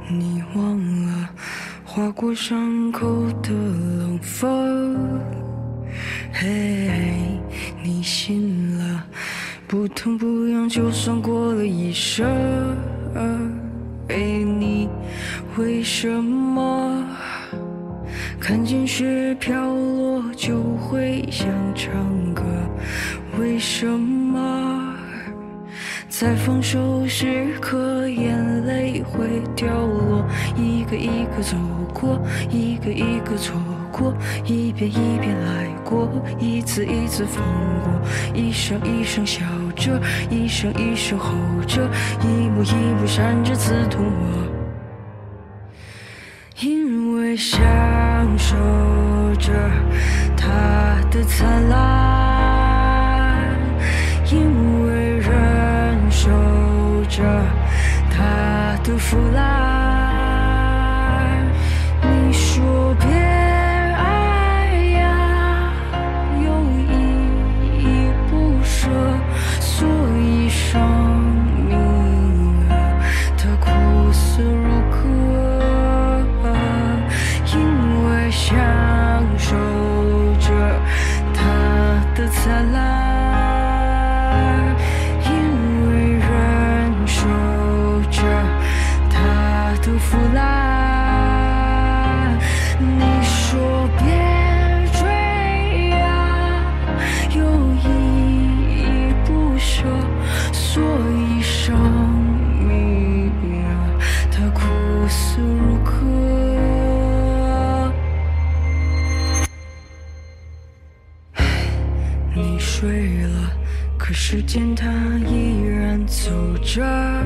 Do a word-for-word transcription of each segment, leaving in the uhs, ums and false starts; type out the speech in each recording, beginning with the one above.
你忘了划过伤口的冷风，嘿，你信了，不痛不痒，就算过了一生。嘿，你为什么看见雪飘落就会想唱歌？为什么在放手时刻眼泪会掉落？一个一个走过，一个一个错过，一遍一遍来过，一次一次放过，一声一声笑着，一声一声吼着，一幕一幕闪着刺痛我。因为享受着它的灿烂，因为忍受着它的腐烂。你说别爱呀，又依依不舍，所以生命啊，它苦涩如歌。因为享受着它的灿烂，因为忍受着它的腐烂。你说别追呀，又依依不舍，所以生命啊，它苦涩如歌。你睡了，可时间它依然走着。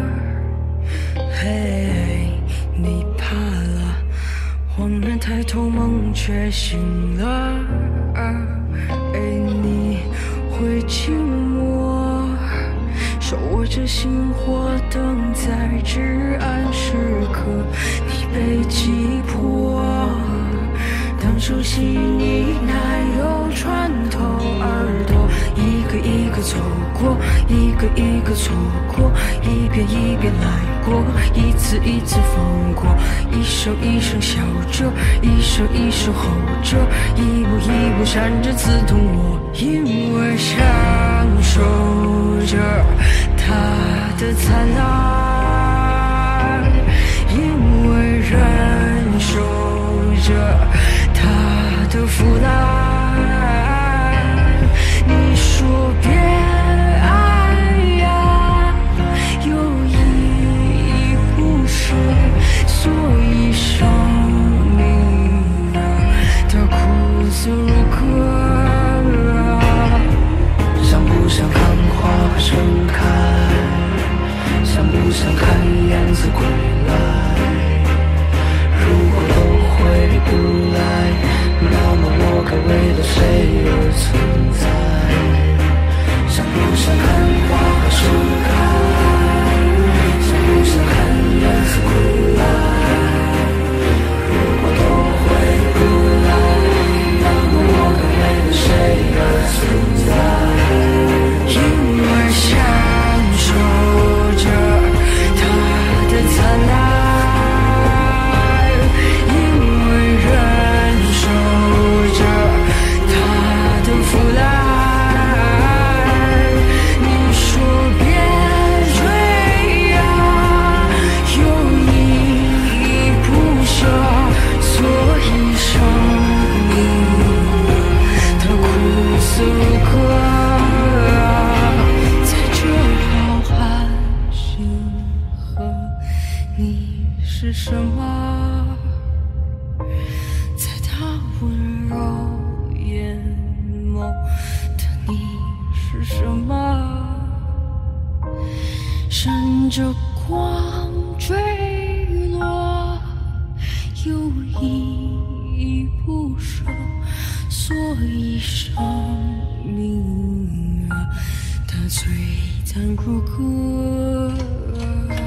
嘿，你怕了，恍然抬头梦却醒了。哎，你会寂寞，手握着星火等在至暗时刻。你被击破，当熟悉你奶油穿透耳朵，一个一个走过，一个一个错过，一遍一遍来过，一次一次放过，一声一声笑着，一声一声吼着，一幕一幕闪着刺痛我。因为享受着它的灿烂，因为忍受着它的腐烂。你说别爱呀，又依依不舍，所以生命啊，它苦涩如歌。 想不想看花盛开？想不想看燕子归来？如果都回不来，那么我该为了谁而存在？想不想看花盛开？想不想看燕子归来？如果都回不来，那么我该为了谁而存在？ 因为享受着它的灿烂，因为忍受着它的腐烂。你说别追呀，又依依不舍，所以生命它苦涩如歌。在这浩瀚星河，你是什么？在他温柔眼眸的你是什么？闪着光坠落，又依依不舍，所以生命啊，它璀璨如歌。